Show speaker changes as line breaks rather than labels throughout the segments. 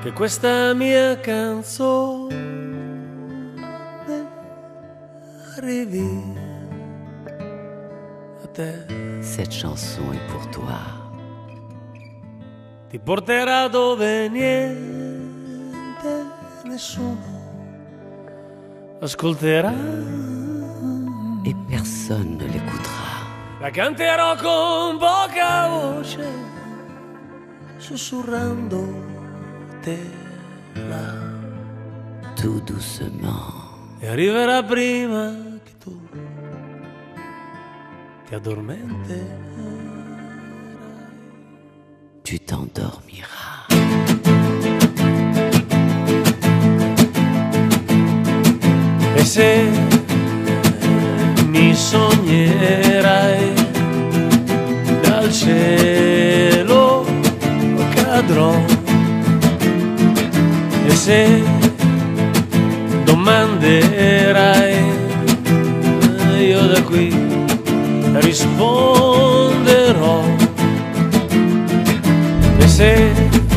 che questa mia canzone arrivi a te.
Cette chanson est pour toi.
Ti porterà dove niente, nessuno ascolterà
Et personne ne l'écoutera.
La canterò con poca voce, sussurrando te là.
Tout doucement.
E arriverà prima che tu ti addormenterai.
Tu t'endormiras.
E se mi sognerai dal cielo cadrò, e se domanderai io da qui risponderò, e se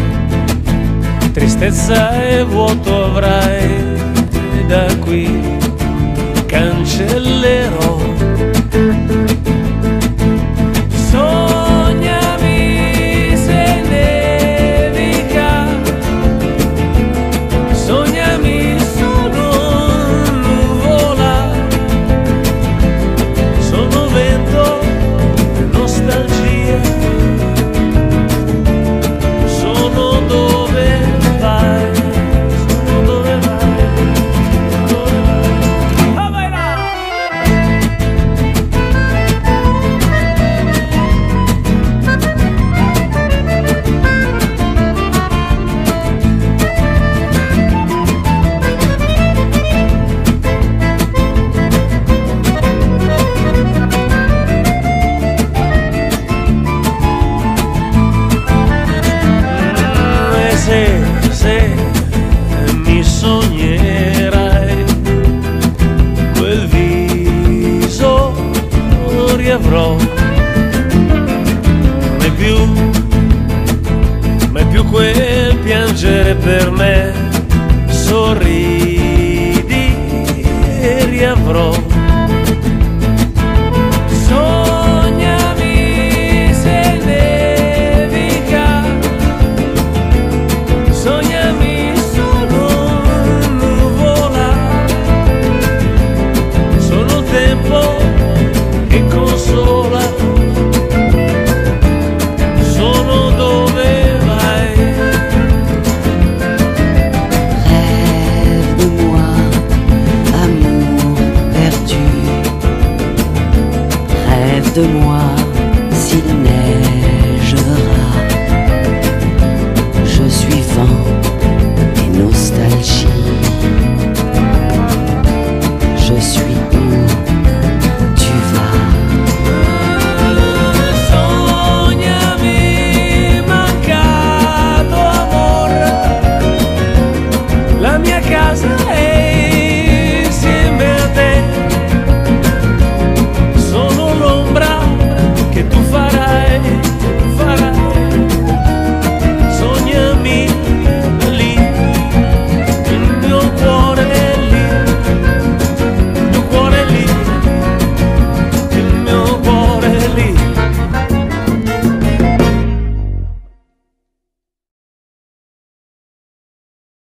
tristezza e vuoto avrai da qui cancellerò. Sognami se nevica, sognami sono nuvola, sono vento, nostalgia, sono dove vai, sono dove vai, dove vai. Ah, vai là! Se mi sognerai, quel viso riavrò. Mai più quel piangere per me, sorridi e riavrò.